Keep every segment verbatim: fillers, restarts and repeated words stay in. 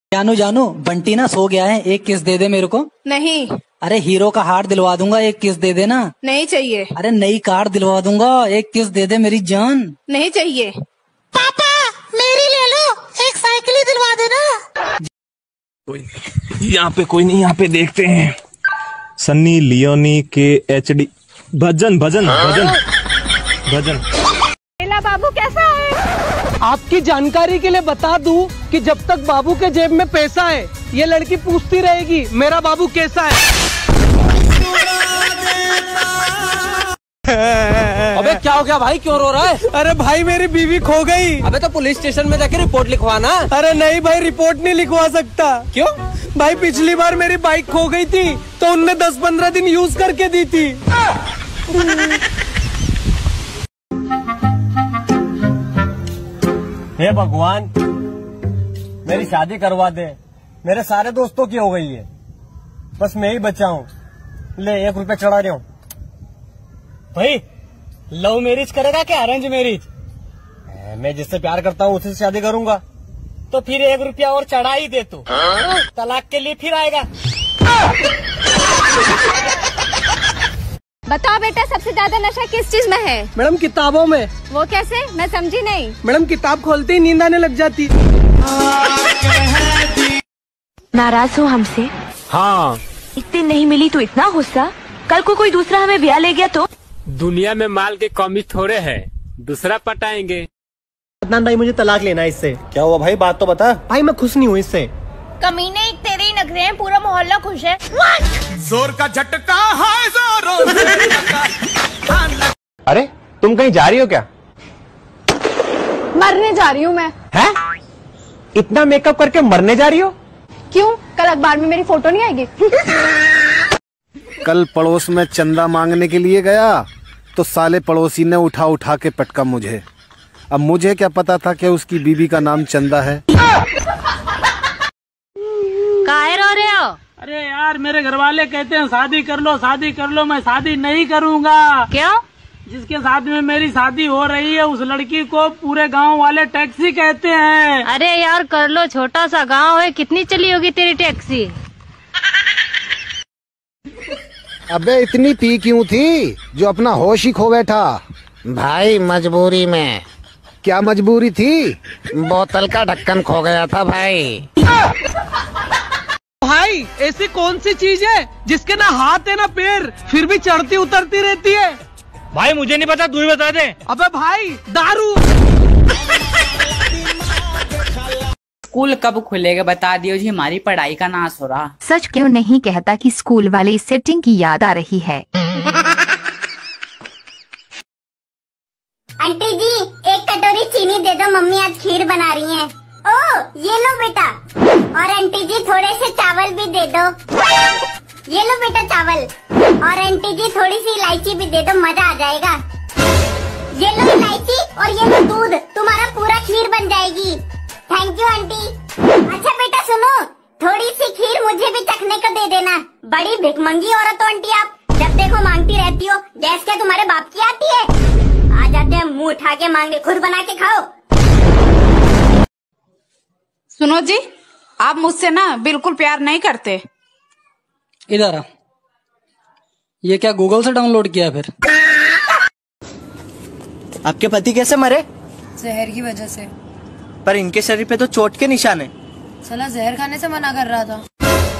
जानू जानू बंटी ना सो गया है, एक किस दे दे मेरे को। नहीं। अरे हीरो का हार दिलवा दूंगा, एक किस दे देना। नहीं चाहिए। अरे नई कार दिलवा दूंगा, एक किस दे दे मेरी जान। नहीं चाहिए। पापा मेरी ले लो, एक साइकिल ही दिलवा देना। कोई यहाँ पे कोई नहीं, यहाँ पे देखते हैं। सन्नी लियोनी के एच डी भजन भजन भजन भजन। मेरा बाबू कैसा है? आपकी जानकारी के लिए बता दूं कि जब तक बाबू के जेब में पैसा है ये लड़की पूछती रहेगी मेरा बाबू कैसा है। अबे क्या हो गया भाई, क्यों रो रहा है? अरे भाई मेरी बीवी खो गई। अबे तो पुलिस स्टेशन में जाके रिपोर्ट लिखवाना। अरे नहीं भाई, रिपोर्ट नहीं लिखवा सकता। क्यों? भाई पिछली बार मेरी बाइक खो गई थी तो उनने दस पंद्रह दिन यूज करके दी थी। हे भगवान, मेरी शादी करवा दे, मेरे सारे दोस्तों की हो गई है, बस मैं ही बचा हूँ। ले एक रुपया चढ़ा रहा हूँ। भाई लव मैरिज करेगा क्या अरेंज मैरिज? मैं जिससे प्यार करता हूँ उसी से शादी करूंगा। तो फिर एक रुपया और चढ़ा ही दे तू, तलाक के लिए फिर आएगा। बताओ बेटा, सबसे ज्यादा नशा किस चीज में है? मैडम किताबों में। वो कैसे? मैं समझी नहीं। मैडम किताब खोलते ही नींद आने लग जाती। नाराज हो हमसे? हाँ। इतनी नहीं मिली तो इतना गुस्सा? कल को कोई दूसरा हमें ब्याह ले गया तो? दुनिया में माल की कमी थोड़े है, दूसरा पटाएंगे। अदनान भाई मुझे तलाक लेना है इससे। क्या हुआ भाई, बात तो बता। भाई मैं खुश नहीं हूँ इससे। कमीने एक तेरे ही नखरे हैं, पूरा मोहल्ला खुश है। जोर का झटका है जोरों से। अरे तुम कहीं जा रही हो क्या? मरने जा रही हूँ मैं। हैं? इतना मेकअप करके मरने जा रही हो? क्यों, कल अखबार में मेरी फोटो नहीं आएगी? कल पड़ोस में चंदा मांगने के लिए गया तो साले पड़ोसी ने उठा उठा के पटका मुझे। अब मुझे क्या पता था कि उसकी बीबी का नाम चंदा है। काहे रो रहे हो? अरे यार मेरे घर वाले कहते हैं शादी कर लो शादी कर लो, मैं शादी नहीं करूँगा। क्यों? जिसके साथ में मेरी शादी हो रही है उस लड़की को पूरे गांव वाले टैक्सी कहते हैं। अरे यार कर लो, छोटा सा गांव है, कितनी चली होगी तेरी टैक्सी? अबे इतनी पी क्यों थी जो अपना होश ही खो बैठा? भाई मजबूरी में। क्या मजबूरी थी? बोतल का ढक्कन खो गया था भाई। भाई ऐसी कौन सी चीज है जिसके ना हाथ है ना पैर फिर भी चढ़ती उतरती रहती है? भाई मुझे नहीं पता, तू ही बता दे। अबे भाई दारू। स्कूल कब खुलेगा बता दियो जी, हमारी पढ़ाई का नाश हो रहा। सच क्यों नहीं कहता कि स्कूल वाले सेटिंग की याद आ रही है? आंटी जी एक कटोरी चीनी दे दो, मम्मी आज खीर बना रही हैं। ओ ये लो बेटा। और आंटी जी थोड़े से चावल भी दे दो। ये लो बेटा चावल। और आंटी जी थोड़ी सी इलायची भी दे दो, मजा आ जाएगा। ये लो इलायची और ये लो दूध, तुम्हारा पूरा खीर बन जाएगी। Thank you aunty. अच्छा बेटा सुनो, थोड़ी सी खीर मुझे भी चखने को दे देना। बड़ी भिखमंगी औरत हो आंटी आप, जब देखो मांगती रहती हो। गैस क्या तुम्हारे बाप की आती है? आ जाते हैं मुंह उठा के मांगे, खुद बना के खाओ। सुनो जी, आप मुझसे ना बिल्कुल प्यार नहीं करते। इधर आ। ये क्या गूगल से डाउनलोड किया फिर? आपके पति कैसे मरे? जहर की वजह से। पर इनके शरीर पे तो चोट के निशान है। साला जहर खाने से मना कर रहा था।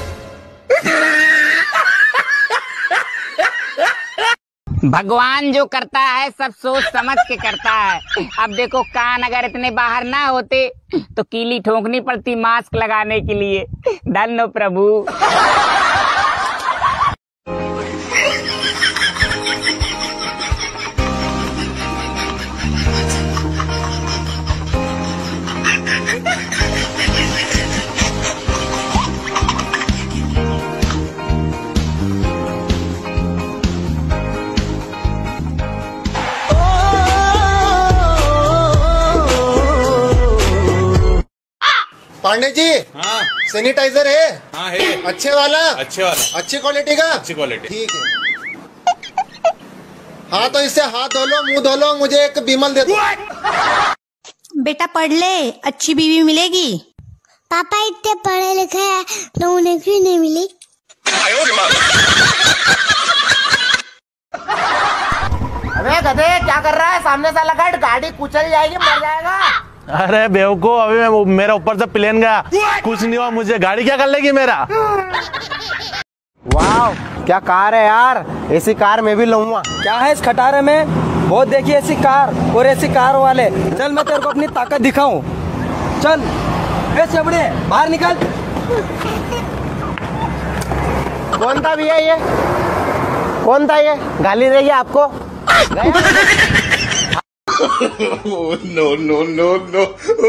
भगवान जो करता है सब सोच समझ के करता है। अब देखो कान अगर इतने बाहर ना होते तो कीली ठोकनी पड़ती मास्क लगाने के लिए। धन्य प्रभु। पांडे जी। हाँ सैनिटाइजर है? हाँ है। अच्छे वाला? अच्छे वाला। अच्छी क्वालिटी का? अच्छी क्वालिटी। ठीक है। हाँ तो इससे हाथ धो लो, मुंह धो लो, मुझे एक बीमल दे दो। बेटा पढ़ ले, अच्छी बीवी मिलेगी। पापा इतने पढ़े लिखे हैं तो उन्हें क्यों नहीं मिली? अबे गधे क्या कर रहा है? सामने से लगा गाड़ी कुचल जाएगी, मर जाएगा। अरे बेवकूफ, अभी मैं मेरे ऊपर से प्लेन गया, कुछ नहीं हुआ मुझे, गाड़ी क्या कर लेगी मेरा। वाह क्या कार है यार, ऐसी कार मैं भी लूंगा। क्या है इस खटारे में? बहुत देखी ऐसी कार और ऐसी कार वाले। चल मैं तेरे को अपनी ताकत दिखाऊं। चल ए चबड़े बाहर निकल। कौन था भैया ये? कौन था ये? गाली देगी आपको? No no no no.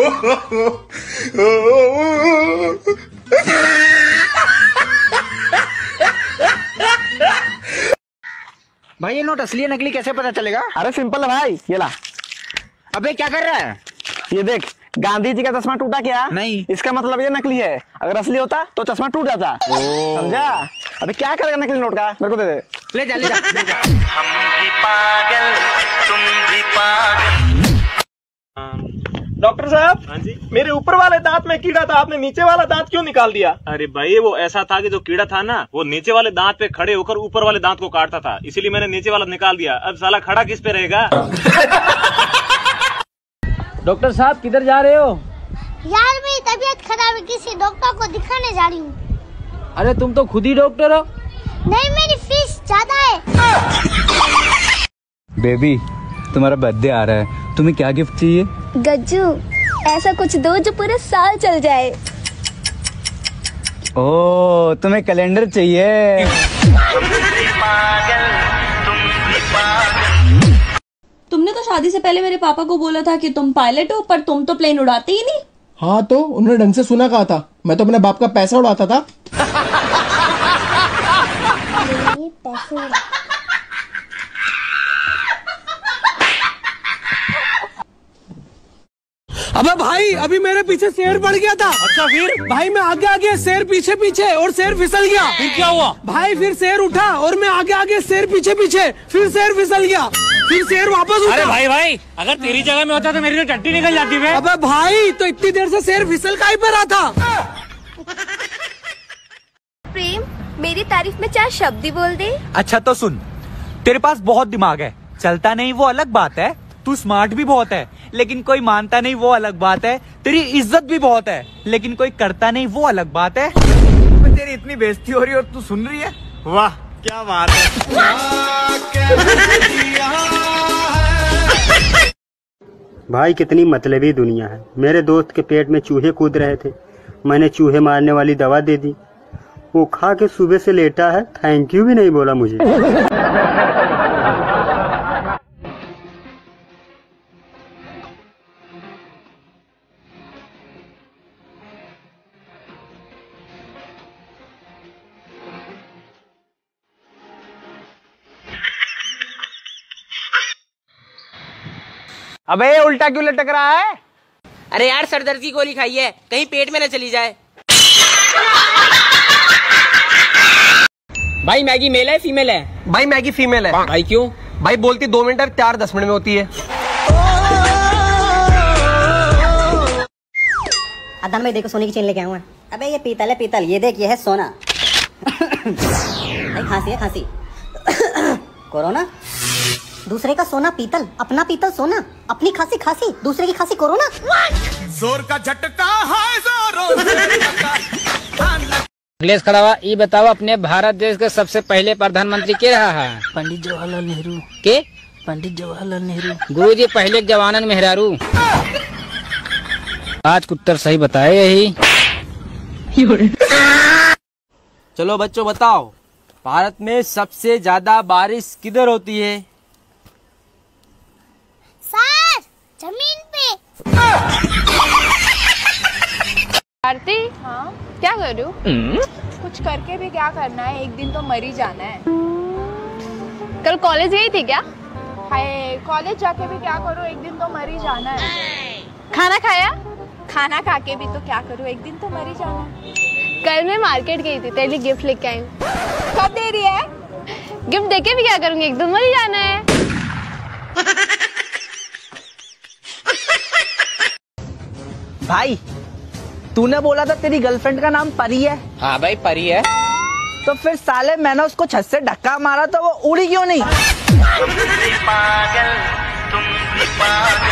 भाई ये नोट असली है नकली कैसे पता चलेगा? अरे सिंपल है भाई, ये ला। अबे क्या कर रहा है? ये देख, गांधी जी का चश्मा टूटा क्या? नहीं। इसका मतलब ये नकली है, अगर असली होता तो चश्मा टूट जाता। समझा? अबे क्या करेगा नकली नोट का? मेरे को दे दे। ले जा ले जा, ले जा। हम भी पागल तुम भी पागल। डॉक्टर साहब, हाँ जी, मेरे ऊपर वाले दांत में कीड़ा था, आपने नीचे वाला दांत क्यों निकाल दिया? अरे भाई वो ऐसा था कि जो कीड़ा था ना वो नीचे वाले दांत पे खड़े होकर ऊपर वाले दांत को काटता था, इसीलिए मैंने नीचे वाला निकाल दिया। अब साला खड़ा किस पे रहेगा? डॉक्टर साहब किधर जा रहे हो? यार मेरी तबीयत खराब है, किसी डॉक्टर को दिखाने जा रही हूँ। अरे तुम तो खुद ही डॉक्टर हो। नहीं मेरी फीस ज्यादा है। बेबी तुम्हारा बर्थडे आ रहा है, तुम्हें क्या गिफ्ट चाहिए? गज्जू ऐसा कुछ दो जो पूरे साल चल जाए। ओह तुम्हें कैलेंडर चाहिए। तुमने तो शादी से पहले मेरे पापा को बोला था कि तुम पायलट हो, पर तुम तो प्लेन उड़ाते ही नहीं। हाँ तो उन्होंने ढंग से सुना कहा था, मैं तो अपने बाप का पैसा उड़ाता था। अबे भाई अभी मेरे पीछे शेर पड़ गया था। अच्छा फिर? भाई मैं आगे आगे, शेर पीछे पीछे और शेर फिसल गया। फिर क्या हुआ? भाई फिर शेर उठा और मैं आगे आगे, शेर पीछे पीछे, फिर शेर फिसल गया, फिर शेर वापस उठा। अरे भाई भाई अगर तेरी जगह में होता तो मेरी तो टट्टी निकल जाती है। अबे भाई तो इतनी देर से शेर फिसल काहे पे रहा था? प्रेम मेरी तारीफ में चार शब्द ही बोल दे। अच्छा तो सुन, तेरे पास बहुत दिमाग है, चलता नहीं वो अलग बात है, तू स्मार्ट भी बहुत है, लेकिन कोई मानता नहीं वो अलग बात है, तेरी इज्जत भी बहुत है, लेकिन कोई करता नहीं वो अलग बात है। तेरी इतनी बेइज्जती हो रही है और तू सुन रही है। वाह क्या बात है। भाई कितनी मतलबी दुनिया है। मेरे दोस्त के पेट में चूहे कूद रहे थे, मैंने चूहे मारने वाली दवा दे दी, वो खा के सुबह से लेटा है, थैंक यू भी नहीं बोला मुझे। अबे उल्टा क्यों लटक रहा है? अरे यार सर दर्द की गोली खाई है, कहीं पेट में न चली जाए। भाई मैगी मेल है फीमेल है? भाई मैगी फीमेल है। भाई क्यों? भाई बोलती दो मिनट और तैयार दस मिनट में होती है। अदन भाई देखो सोने की चेन लेके आया हूँ। अबे ये पीतल है पीतल, ये देख ये है सोना। भाई खांसी है खांसी। कोरोना, दूसरे का सोना पीतल, अपना पीतल सोना, अपनी खांसी खांसी, दूसरे की खांसी कोरोना। जोर का झटका है जोरों से। अखिलेश खड़ा हुआ, ये बताओ अपने भारत देश के सबसे पहले प्रधानमंत्री के रहा है? पंडित जवाहरलाल नेहरू। के? पंडित जवाहरलाल नेहरू। गुरुजी पहले जवानन मेहरारू। आज उत्तर सही बताए यही। चलो बच्चों बताओ, भारत में सबसे ज्यादा बारिश किधर होती है? सर जमीन पे। आरती, हाँ क्या करूँ? कुछ करके भी क्या करना है, एक दिन तो मर ही जाना है। कल कॉलेज गई थी क्या? हाय कॉलेज जाके भी क्या करूँ, एक दिन तो मर ही जाना है। खाना खाया? खाना खा के भी तो क्या करूँ, एक दिन तो मर ही जाना है। कल मैं मार्केट गई थी, तेरे लिए गिफ्ट लेके आई हूँ। कब दे रही है? गिफ्ट देके भी क्या करूँगी, एक दिन मर ही जाना है। भाई तूने बोला था तेरी गर्लफ्रेंड का नाम परी है। हाँ भाई परी है। तो फिर साले मैंने उसको छत से धक्का मारा तो वो उड़ी क्यों नहीं? तुम भी पागल, तुम भी पागल।